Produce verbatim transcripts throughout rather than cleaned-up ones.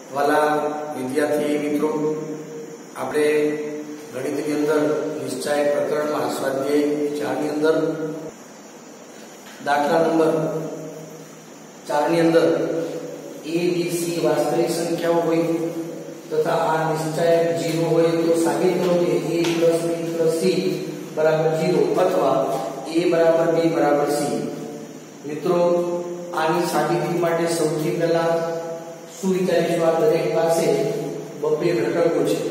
वाला विद्यार्थी मित्रों, આપણે ગણિતની અંદર નિશ્ચય પ્રકરણમાં સ્વાધ્યાય ચાર ની અંદર દાખલા નંબર ચાર ની અંદર a b c વાસ્તવિક સંખ્યાઓ હોય તથા આ નિશ્ચય ઝીરો હોય તો સાબિત કરો કે a b c બરાબર ઝીરો અથવા a બરાબર b બરાબર c। મિત્રો આની સાબિતી માટે સૌથી પહેલા શું વિચારીશું, આ દરેક પાસે બબ્બે ઘટકો છે,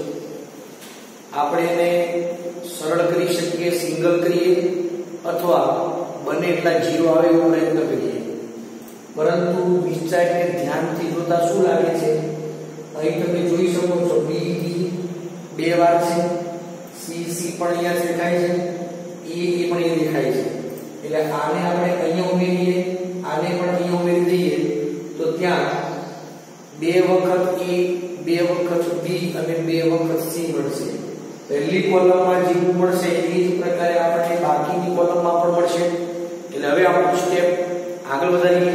આપણે એને સરળ કરી શકીએ, સિંગલ કરીએ અથવા બને એટલા ઝીરો આવે એવો પ્રયત્ન કરીએ, પરંતુ નિશ્ચયને ધ્યાનથી જોતા શું લાગે છે, અહીં તમે જોઈ શકો છો b b બે વાર છે, c c પણ અહીંયા દેખાય છે, e e પણ અહીંયા દેખાય છે, એટલે આને આપણે અહીંયા ઉમેરીએ, આને પણ અહીંયા ઉમેરી દઈએ તો ત્યાં બે વખત a બે વખત b અને બે વખત c મળશે। પહેલી કોલમમાં જેવું મળશે એ જ પ્રકારે આપણે બાકીની કોલમમાં પણ મળશે। એટલે હવે આપણે સ્ટેપ આગળ વધારીએ,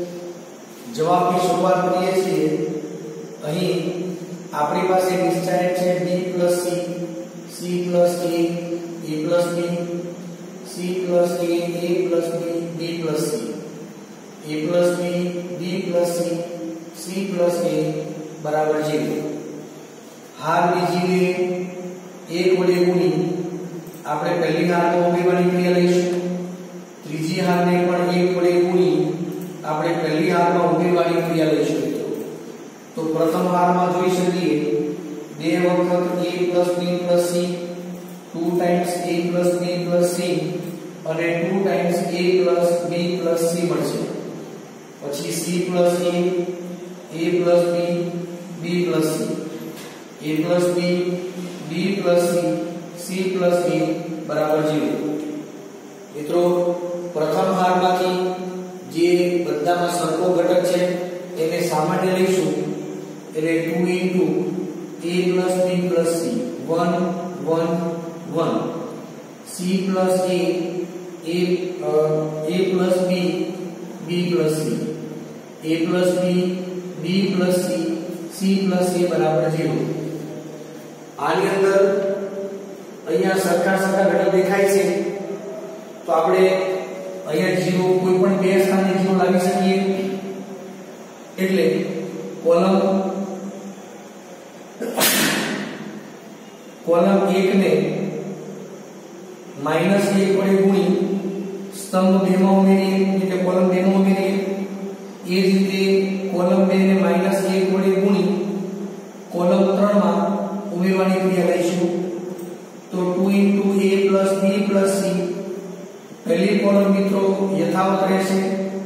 જવાબની શરૂઆત કરીએ છીએ। અહીં આપણી પાસે નિશ્ચય છે b c c a a b c a a b b c a b b c c a બરાબર ઝીરો। હાર બીજીને એક વડે ગુણી આપણે પહેલી હારમાં ઉમેરવાની ક્રિયા લઈશું, ત્રીજી હારને પણ એક વડે ગુણી આપણે પહેલી હારમાં ઉમેરવાની ક્રિયા લઈશું। તો પ્રથમ હારમાં જોઈ શકીએ બે વખત a b c two times a b c અને two times a b c મળશે। પછી c a a plus b b plus c a plus b b plus c c plus a બરાબર ઝીરો। મિત્રો પ્રથમ હારમાંથી જે બધામાં સરખો ઘટક છે એને સામાન્ય લઈશું, એટલે two into a plus b plus c one one one c plus a a a plus b b plus c a plus b b plus c c plus a બરાબર ઝીરો। આની અંદર અહીંયા સરખા સરખા ઘટક દેખાય છે તો આપણે અહીંયા ઝીરો કોઈ પણ બે સ્થાને ઝીરો લાવી શકીએ, એટલે કોલમ કોલમ એક ને માઈનસ એક વડે ગુણી સ્તંભ બે માં ઉમેરીએ, એટલે કોલમ બે માં ઉમેરીએ, એ જ રીતે કોલમ બે ને માઈનસ એક વડે ગુણી કોલમ ત્રણ માં ઉમેરવાની ક્રિયા લઈશું। તો two into a plus b plus c પહેલી કોલમ મિત્રો યથાવત રહેશે,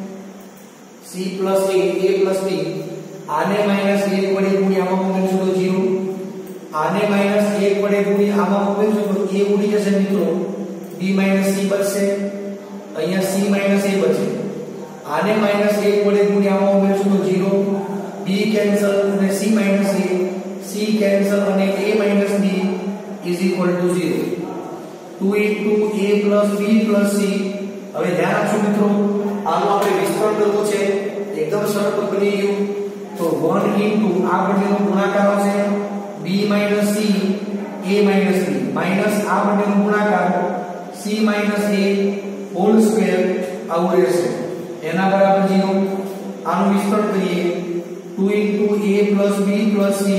c plus a a plus b આને માઈનસ એક વડે ગુણી આમાં ઉમેરશું તો ઝીરો, આને માઈનસ એક વડે ગુણી આમાં ઉમેરશું તો a ઉડી જશે મિત્રો, b minus c બચશે, અહીંયા c minus a બચે, આને માઈનસ એક વડે ગુણી આમાં ઉમેરશું તો ઝીરો, b કેન્સલ અને c minus a c cancel અને a minus b is equal to zero. Two into a plus b plus c હવે ધ્યાન આપજો મિત્રો, આનું આપણે વિસ્તરણ કરવું છે, એકદમ સરળ બની ગયું। તો વન into આ બંનેનો ગુણાકાર હશે b minus c a minus b minus આ બંનેનો ગુણાકાર c minus a whole square આવું રહેશે, એના બરાબર ઝીરો। આનું વિસ્તરણ કરીએ, two into a plus b plus c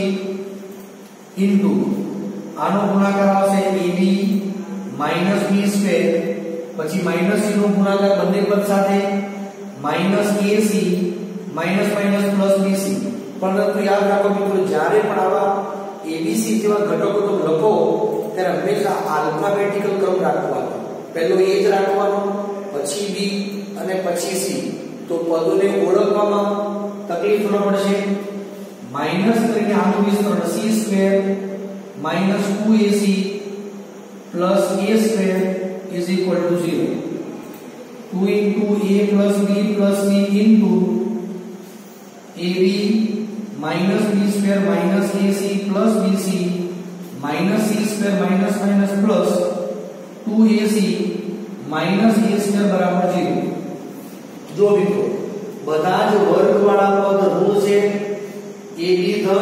into આનો ગુણાકાર આવશે ab minus b સ્ક્વેર, પછી માઈનસ c નો ગુણાકાર બંને પદ સાથે minus ac minus minus plus bc। પરંતુ યાદ રાખો મિત્રો, જ્યારે પણ આવા abc જેવા ઘટકો તમે લખો ત્યારે હંમેશા આલ્ફાબેટિકલ ક્રમ રાખવાનો, પહેલો a જ રાખવાનો, પછી b અને પછી c, તો પદોને ઓળખવામાં તકલીફ ન પડશે। માઈનસ કરીને આનું વિસ્તરણ c square minus two a c plus a square is equal to zero. Two into a plus b plus c into ab minus b square minus ac plus bc minus c square minus minus plus two a c minus a square બરાબર zero. જો મિત્રો બધા જ વર્ગવાળા પદ ઋણ છે, a b ધન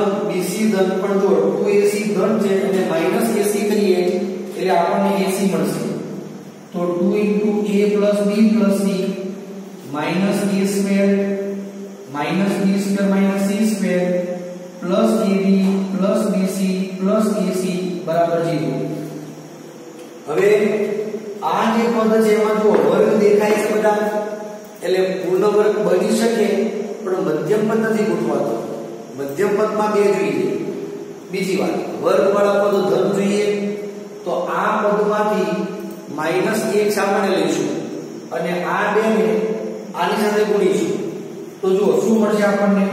પણ જો ટુ એ સી ધન છે અને માઈનસ એ સી કરીએ એટલે આપણને એ સી મળશે તો two into a plus b plus c minus a square minus b square minus c square plus ab plus bc plus ac બરાબર ઝીરો. હવે આ જે પદ છે એમાં જો વર્ગ દેખાય છે બધા એટલે પૂર્ણ વર્ગ બની શકે પણ મધ્યમ પદ નથી ગોઠવાતો. મધ્યમ પદમાં બે જોઈએ. બીજી વાત વર્ગ વાળા પદો ધન જોઈએ તો આ પદમાંથી માઈનસ એક સામાન્ય લઈશું અને આ બે ને આની સાથે ગુણીશું તો જો શું મળશે આપણને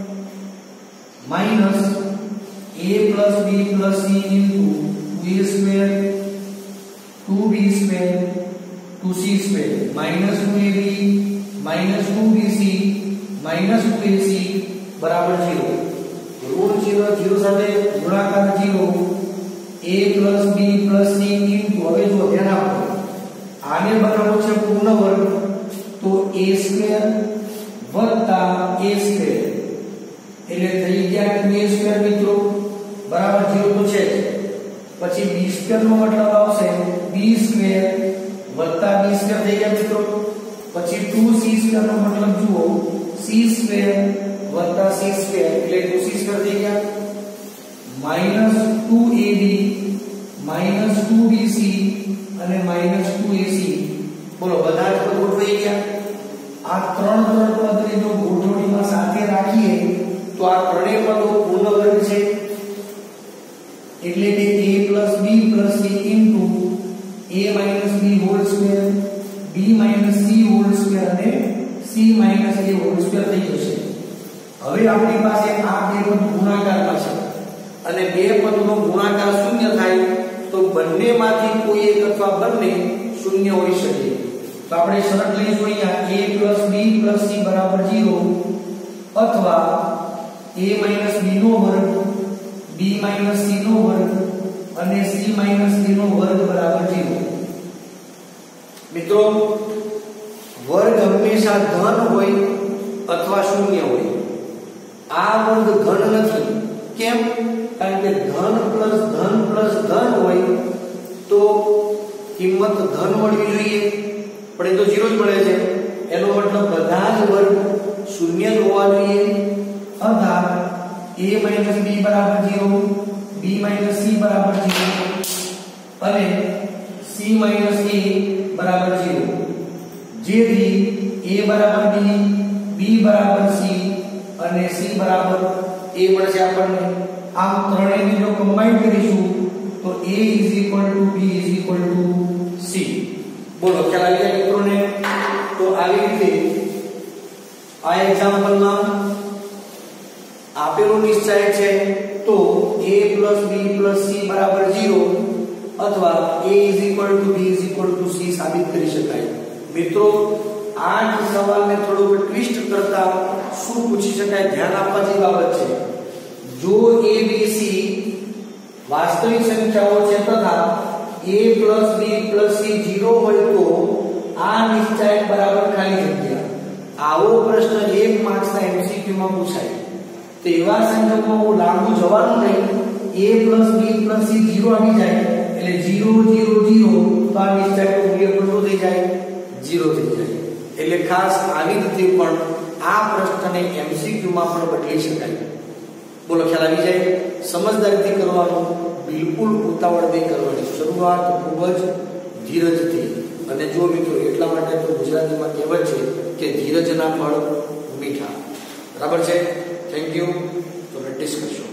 minus a plus b plus c into two a square two b square two c square minus two a b minus two b c minus two a c બરાબર ઝીરો. ઋણ ઝીરો ઝીરો સાથે ગુણાકાર zero a plus b plus c into હવે જો ધ્યાન આપો આને બનાવવો છે પૂર્ણ વર્ગ તો a square વત્તા a square એટલે થઈ ગયા two a square મિત્રો બરાબર ઝીરો તો છે. પછી b square નો મતલબ આવશે b square વત્તા b square થઈ ગયા મિત્રો. પછી two c square નો મતલબ જુઓ c square વત્તા c square એટલે two c square થઈ ગયા minus two a b minus two b c અને minus two a c બોલો બધા જ પદ ગોઠવાઈ ગયા. આ ત્રણ ત્રણ પદને જો ગોઠવણીમાં સાથે રાખીએ તો આ ત્રણેય પદો પૂર્ણ વર્ગ છે એટલે કે a plus b plus c into a minus b whole square b minus c whole square અને c minus a whole square થઈ જશે. હવે આપણી પાસે આ બે પદ ગુણાકારમાં છે અને બે પદનો ગુણાકાર શૂન્ય થાય તો બંનેમાંથી કોઈ એક અથવા બંને શૂન્ય હોઈ શકે. તો આપણે શરત લઈશું અહીંયા a plus b plus c બરાબર ઝીરો અથવા a minus b નો વર્ગ b minus c નો વર્ગ અને c minus a નો વર્ગ બરાબર ઝીરો. મિત્રો વર્ગ હંમેશા ધન હોય અથવા શૂન્ય હોય. આ વર્ગ ધન નથી. કેમ? કારણ કે ધન પ્લસ ધન પ્લસ ધન હોય તો કિંમત ધન મળવી જોઈએ પણ એ તો ઝીરો જ મળે છે. એનો મતલબ બધા જ વર્ગ શૂન્ય જ હોવા જોઈએ. અર્થાત a minus b બરાબર ઝીરો b minus c બરાબર ઝીરો અને c minus a બરાબર ઝીરો. જેથી a બરાબર b b બરાબર c અને c બરાબર a મળશે આપણને. આમ ત્રણેયને જો કમ્બાઈન કરીશું તો a is equal to b is equal to c. બોલો ખ્યાલ આવી ગયા મિત્રોને? તો આવી રીતે આ એક્ઝામ્પલમાં આપેલો નિશ્ચય છે તો a plus b plus c બરાબર ઝીરો અથવા a is equal to b is equal to c સાબિત કરી શકાય. મિત્રો આ સવાલને થોડું ટ્વિસ્ટ કરતા શું પૂછી શકાય ધ્યાન આપવા જેવી બાબત છે. જો a b c વાસ્તવિક સંખ્યાઓ છે તથા a plus b plus c zero હોય તો આ નિશ્ચય બરાબર ખાલી જગ્યા. આવો પ્રશ્ન એક માર્ક્સના એમસીક્યુ માં પૂછાય તો એવા સંજોગોમાં હું લાંબુ જવાનું નહીં. a plus b plus c zero આવી જાય એટલે ઝીરો ઝીરો ઝીરો તો આ નિશ્ચયનું મૂલ્ય કેટલું થઈ જાય? ઝીરો થઈ જાય. એટલે ખાસ આવી રીતે પણ આ પ્રશ્નને એમસીક્યુ માં પણ બદલી શકાય. બોલો ખ્યાલ આવી જાય? સમજદારીથી કરવાનું, બિલકુલ ઉતાવળ નહીં કરવાની. શરૂઆત ખૂબ જ ધીરજથી. અને જો મિત્રો એટલા માટે તો ગુજરાતીમાં કહેવત છે કે ધીરજના ફળ મીઠા. બરાબર છે? Thank you. તો પ્રેક્ટિસ કરશો.